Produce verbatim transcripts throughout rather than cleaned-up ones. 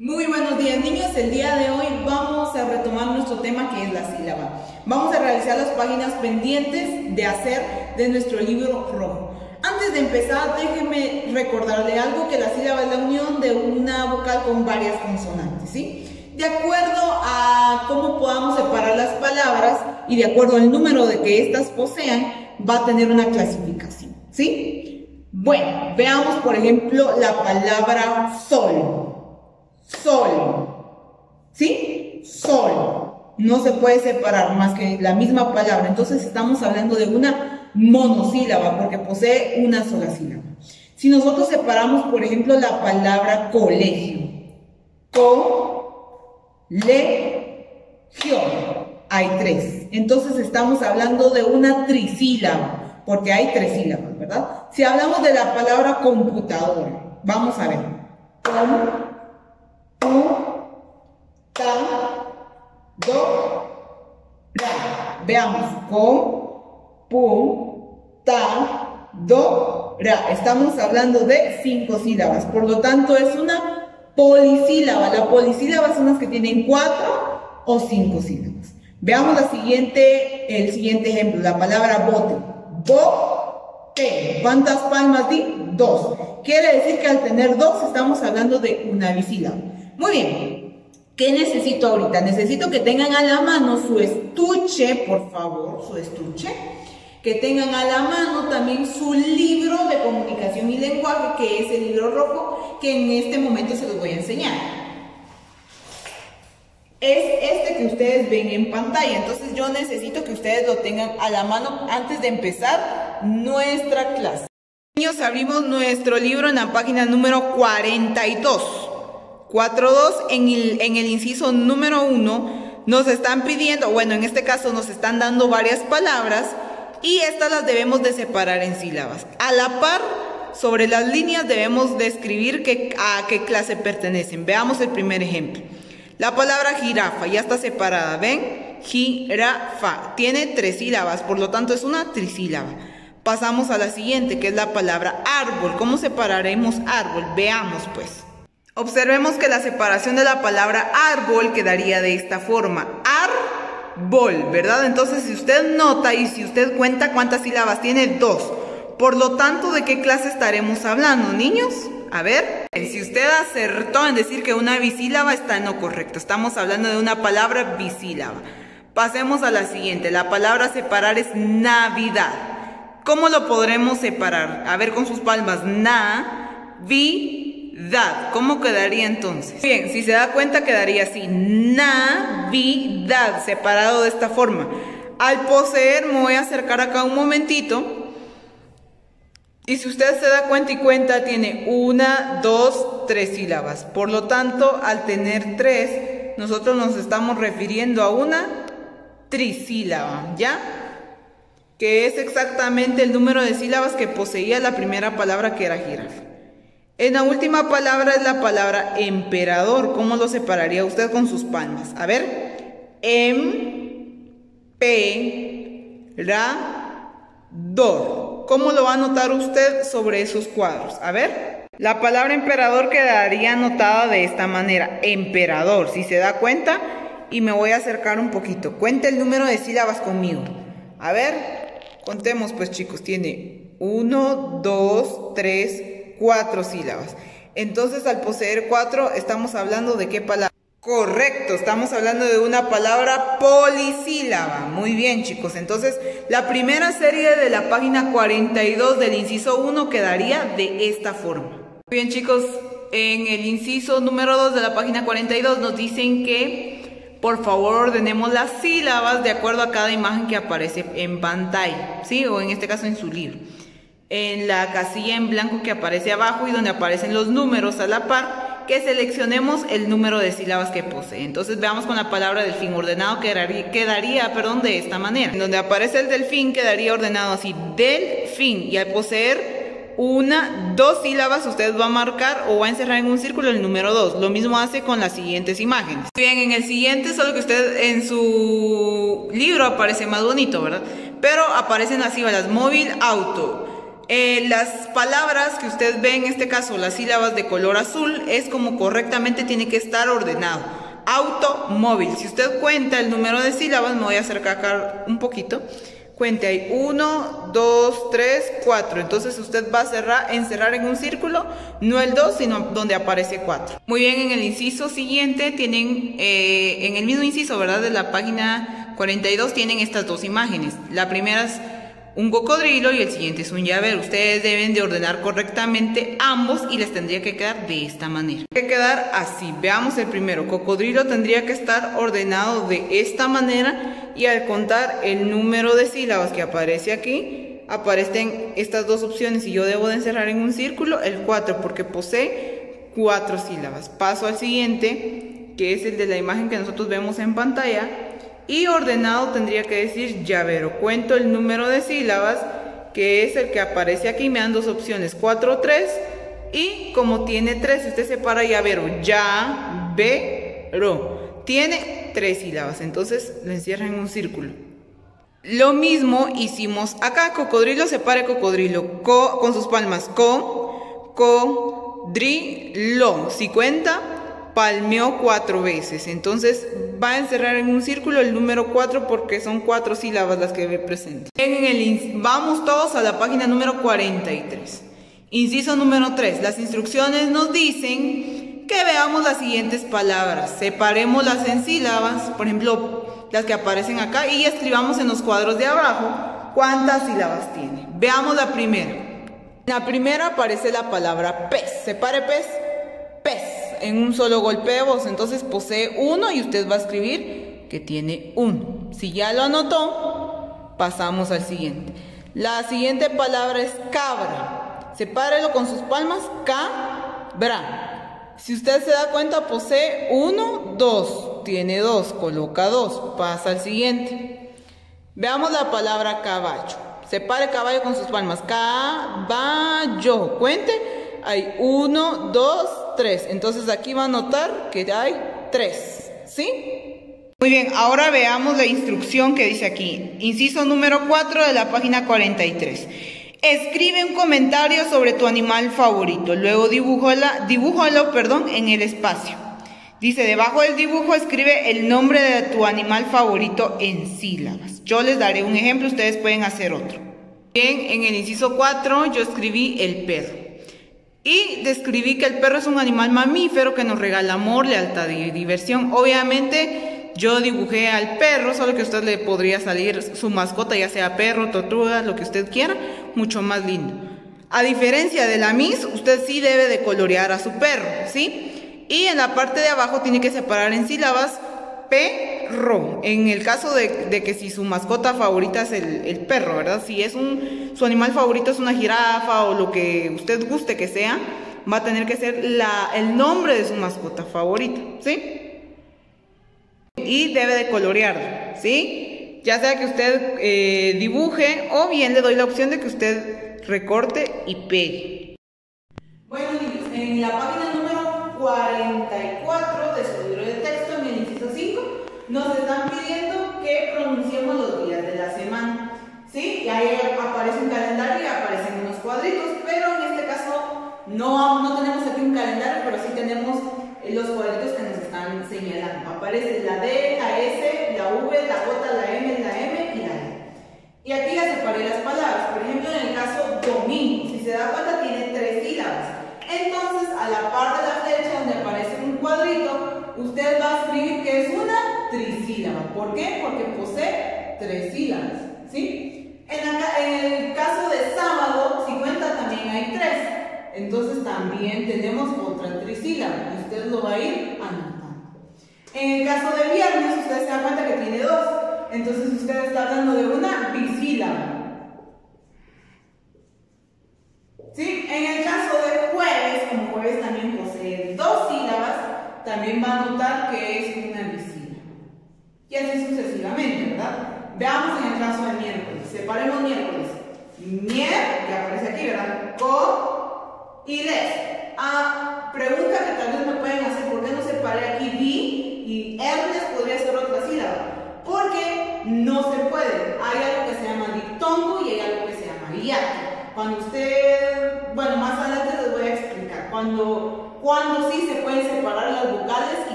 Muy buenos días, niños. El día de hoy vamos a retomar nuestro tema, que es la sílaba. Vamos a realizar las páginas pendientes de hacer de nuestro libro rojo. Antes de empezar, déjenme recordarle algo, que la sílaba es la unión de una vocal con varias consonantes, ¿sí? De acuerdo a cómo podamos separar las palabras y de acuerdo al número de que éstas posean, va a tener una clasificación, ¿sí? Bueno, veamos por ejemplo la palabra sol. Sol, ¿sí? Sol. No se puede separar más que la misma palabra. Entonces estamos hablando de una monosílaba porque posee una sola sílaba. Si nosotros separamos, por ejemplo, la palabra colegio, co-le-gio, hay tres. Entonces estamos hablando de una trisílaba porque hay tres sílabas, ¿verdad? Si hablamos de la palabra computadora, vamos a ver. Com Ta, do, ra. Veamos. Com, pum, ta, do, ra. Estamos hablando de cinco sílabas. Por lo tanto, es una polisílaba. La polisílaba son las que tienen cuatro o cinco sílabas. Veamos la siguiente, el siguiente ejemplo. La palabra bote. Bote. ¿Cuántas palmas di? Dos. Quiere decir que al tener dos estamos hablando de una bisílaba. Muy bien. ¿Qué necesito ahorita? Necesito que tengan a la mano su estuche, por favor, su estuche. Que tengan a la mano también su libro de comunicación y lenguaje, que es el libro rojo, que en este momento se los voy a enseñar. Es este que ustedes ven en pantalla. Entonces yo necesito que ustedes lo tengan a la mano antes de empezar nuestra clase. Niños, abrimos nuestro libro en la página número cuarenta y dos. cuatro dos, en el, en el inciso número uno, nos están pidiendo, bueno, en este caso nos están dando varias palabras y estas las debemos de separar en sílabas. A la par, sobre las líneas debemos de escribir que, a qué clase pertenecen. Veamos el primer ejemplo. La palabra jirafa ya está separada, ¿ven? Jirafa, tiene tres sílabas, por lo tanto es una trisílaba. Pasamos a la siguiente, que es la palabra árbol. ¿Cómo separaremos árbol? Veamos pues. Observemos que la separación de la palabra árbol quedaría de esta forma. Árbol, ¿verdad? Entonces, si usted nota y si usted cuenta cuántas sílabas tiene, dos. Por lo tanto, ¿de qué clase estaremos hablando, niños? A ver, si usted acertó en decir que una bisílaba, está en lo correcto. Estamos hablando de una palabra bisílaba. Pasemos a la siguiente. La palabra separar es Navidad. ¿Cómo lo podremos separar? A ver con sus palmas. Na, vi, dad. ¿Cómo quedaría entonces? Bien, si se da cuenta quedaría así. Navidad, separado de esta forma. Al poseer, me voy a acercar acá un momentito. Y si usted se da cuenta y cuenta, tiene una, dos, tres sílabas. Por lo tanto, al tener tres, nosotros nos estamos refiriendo a una trisílaba, ¿ya? Que es exactamente el número de sílabas que poseía la primera palabra, que era jirafa. En la última palabra es la palabra emperador. ¿Cómo lo separaría usted con sus palmas? A ver. Em-pe-ra-dor. ¿Cómo lo va a anotar usted sobre esos cuadros? A ver. La palabra emperador quedaría anotada de esta manera. Emperador. Si se da cuenta, y me voy a acercar un poquito. Cuente el número de sílabas conmigo. A ver. Contemos pues, chicos. Tiene uno, dos, tres, cuatro sílabas. Entonces, al poseer cuatro, estamos hablando de qué palabra. Correcto, estamos hablando de una palabra polisílaba. Muy bien, chicos. Entonces, la primera serie de la página cuarenta y dos del inciso uno quedaría de esta forma. Muy bien, chicos. En el inciso número dos de la página cuarenta y dos nos dicen que por favor ordenemos las sílabas de acuerdo a cada imagen que aparece en pantalla, ¿sí? O en este caso en su libro. En la casilla en blanco que aparece abajo y donde aparecen los números a la par, que seleccionemos el número de sílabas que posee. Entonces veamos con la palabra delfín. Ordenado quedaría, quedaría perdón, de esta manera. En donde aparece el delfín quedaría ordenado así, delfín. Y al poseer una, dos sílabas, usted va a marcar o va a encerrar en un círculo el número dos. Lo mismo hace con las siguientes imágenes. Bien, en el siguiente, solo que usted en su libro aparece más bonito, ¿verdad? Pero aparecen las sílabas móvil, auto. Eh, las palabras que usted ve, en este caso las sílabas de color azul, es como correctamente tiene que estar ordenado. Automóvil, si usted cuenta el número de sílabas, me voy a acercar acá un poquito, cuente ahí uno, dos, tres, cuatro, entonces usted va a cerrar, encerrar en un círculo, no el dos, sino donde aparece cuatro. Muy bien, en el inciso siguiente tienen, eh, en el mismo inciso, ¿verdad?, de la página cuarenta y dos, tienen estas dos imágenes. La primera es un cocodrilo y el siguiente es un llavero. Ustedes deben de ordenar correctamente ambos y les tendría que quedar de esta manera. Tiene que quedar así. Veamos el primero. Cocodrilo tendría que estar ordenado de esta manera y al contar el número de sílabas que aparece aquí, aparecen estas dos opciones y yo debo de encerrar en un círculo el cuatro porque posee cuatro sílabas. Paso al siguiente, que es el de la imagen que nosotros vemos en pantalla. Y ordenado tendría que decir llavero. Cuento el número de sílabas, que es el que aparece aquí. Me dan dos opciones, cuatro, tres. Y como tiene tres, usted separa llavero, ya-ve-ro. Tiene tres sílabas, entonces lo encierra en un círculo. Lo mismo hicimos acá. Cocodrilo, separe cocodrilo. Co, con sus palmas. Co, co, dri, lo. Si cuenta, palmeó cuatro veces, entonces va a encerrar en un círculo el número cuatro porque son cuatro sílabas las que ve presente. En el, vamos todos a la página número cuarenta y tres. Inciso número tres. Las instrucciones nos dicen que veamos las siguientes palabras. Separémoslas en sílabas, por ejemplo, las que aparecen acá, y escribamos en los cuadros de abajo cuántas sílabas tiene. Veamos la primera. En la primera aparece la palabra pez. Separe pez, pez. En un solo golpe de voz, entonces posee uno y usted va a escribir que tiene uno. Si ya lo anotó, pasamos al siguiente. La siguiente palabra es cabra. Sepárelo con sus palmas, cabra. Si usted se da cuenta, posee uno, dos. Tiene dos, coloca dos. Pasa al siguiente. Veamos la palabra caballo. Separe caballo con sus palmas, caballo. Cuente. Hay uno, dos, tres. Entonces aquí va a notar que hay tres. ¿Sí? Muy bien, ahora veamos la instrucción que dice aquí. Inciso número cuatro de la página cuarenta y tres. Escribe un comentario sobre tu animal favorito. Luego dibújala, dibújalo, perdón, en el espacio. Dice, debajo del dibujo escribe el nombre de tu animal favorito en sílabas. Yo les daré un ejemplo, ustedes pueden hacer otro. Bien, en el inciso cuatro yo escribí el perro. Y describí que el perro es un animal mamífero que nos regala amor, lealtad y diversión. Obviamente yo dibujé al perro, solo que a usted le podría salir su mascota, ya sea perro, tortuga, lo que usted quiera, mucho más lindo. A diferencia de la Miss, usted sí debe de colorear a su perro, ¿sí? Y en la parte de abajo tiene que separar en sílabas perro. En el caso de, de que si su mascota favorita es el, el perro, ¿verdad? Si es un, su animal favorito es una jirafa o lo que usted guste que sea, va a tener que ser la, el nombre de su mascota favorita, ¿sí? Y debe de colorearlo, ¿sí? Ya sea que usted eh, dibuje o bien le doy la opción de que usted recorte y pegue. Bueno, niños, en la página número cuarenta y cuatro de su libro de texto, en el inciso cinco, nos están pidiendo que pronunciemos los días de la semana, ¿sí? Y ahí aparece un calendario y aparecen unos cuadritos, pero en este caso no, no tenemos aquí un calendario, pero sí tenemos los cuadritos que nos están señalando. Aparece la D, la S, la V, la J, la M, la M y la E. Y aquí ya separé las palabras. Por ejemplo, en el caso domingo, si se da cuenta, tiene tres sílabas. Entonces, a la par de la flecha donde aparece un cuadrito, usted va a escribir que es una trisílaba. ¿Por qué? Porque posee tres sílabas, ¿sí? En, la, en el caso de sábado, si cuenta, también hay tres. Entonces, también tenemos otra trisílaba. Y usted lo va a ir anotando. En el caso de viernes, usted se da cuenta que tiene dos. Entonces, usted está hablando de una bisílaba. ¿Sí? En el caso de jueves, como jueves también posee dos sílabas, también va a notar que es una bisílaba. Y así sucesivamente, ¿verdad? Veamos en el caso de miércoles. Separemos miércoles. Mier, que aparece aquí, ¿verdad? Co y les. Ah, pregunta que tal vez me pueden hacer, ¿por qué no separé aquí bi y ernes podría ser otra sílaba? Porque no se puede. Hay algo que se llama diptongo y hay algo que se llama hiato. Cuando usted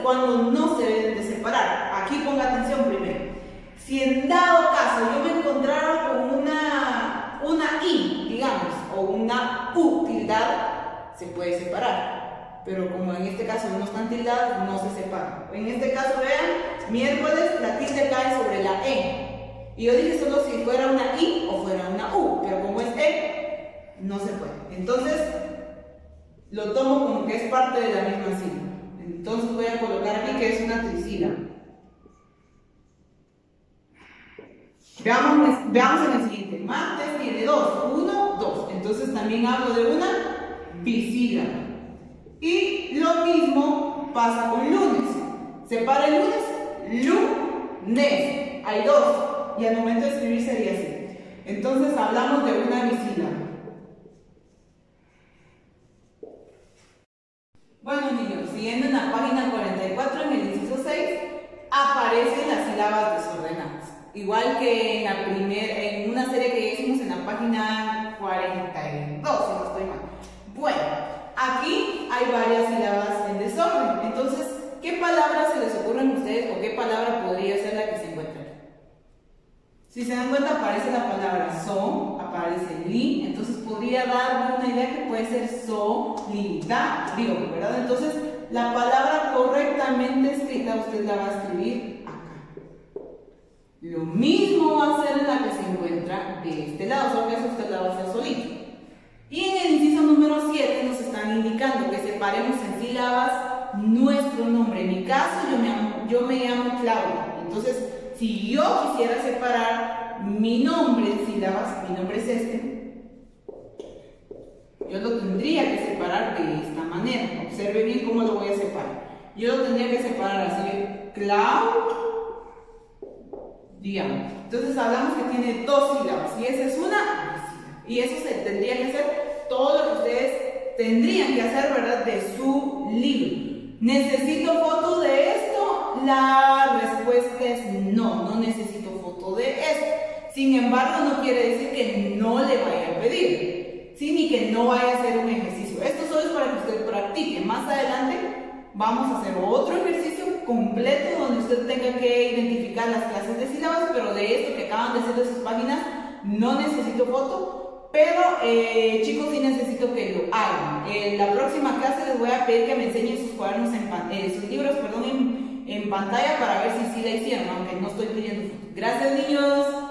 cuando no se deben de separar. Aquí ponga atención primero. Si en dado caso yo me encontrara con una, una I, digamos, o una U tildada, se puede separar. Pero como en este caso no están tildadas, no se separan. En este caso, vean, miércoles la tilde cae sobre la E. Y yo dije solo si fuera una I o fuera una U, pero como es E, no se puede. Entonces, lo tomo como que es parte de la misma sílaba. Entonces voy a colocar aquí que es una trisílaba. Veamos, veamos en el siguiente. Martes tiene dos. Uno, dos. Entonces también hablo de una bisílaba. Y lo mismo pasa con lunes. Separa el lunes, lunes. Hay dos. Y al momento de escribir sería así. Entonces hablamos de una bisílaba. Bueno, niños, siguiendo en la página cuarenta y cuatro, en el inciso seis, aparecen las sílabas desordenadas. Igual que en la primer, en una serie que hicimos en la página cuarenta y dos, si no estoy mal. Bueno, aquí hay varias sílabas en desorden. Entonces, ¿qué palabras se les ocurren a ustedes o qué palabra podría ser la que se encuentra aquí? Si se dan cuenta, aparece la palabra so, aparece li, entonces podría darme una idea que puede ser solidario, ¿verdad? Entonces, la palabra correctamente escrita usted la va a escribir acá. Lo mismo va a ser en la que se encuentra de este lado, solo que eso usted la va a hacer solito. Y en el inciso número siete nos están indicando que separemos en sílabas nuestro nombre. En mi caso, yo me llamo, yo me llamo Claudia. Entonces, si yo quisiera separar mi nombre en sílabas, mi nombre es este, yo lo tendría que separar de esta manera. Observe bien cómo lo voy a separar. Yo lo tendría que separar así, Claudia. Entonces hablamos que tiene dos sílabas y esa es una sílaba. Y eso se tendría que hacer todo lo que ustedes tendrían que hacer, ¿verdad? De su libro. ¿Necesito foto de esto? La respuesta es no, no necesito foto de esto. Sin embargo, no quiere decir que no le vaya a pedir, ¿sí? Ni que no vaya a hacer un ejercicio. Esto solo es para que usted practique. Más adelante vamos a hacer otro ejercicio completo donde usted tenga que identificar las clases de sílabas, pero de esto que acaban de hacer de sus páginas, no necesito foto, pero eh, chicos, sí necesito que lo hagan. En la próxima clase les voy a pedir que me enseñen sus cuadernos, en eh, sus libros, perdón, en, en pantalla para ver si sí la hicieron, aunque no estoy pidiendo fotos. Gracias, niños.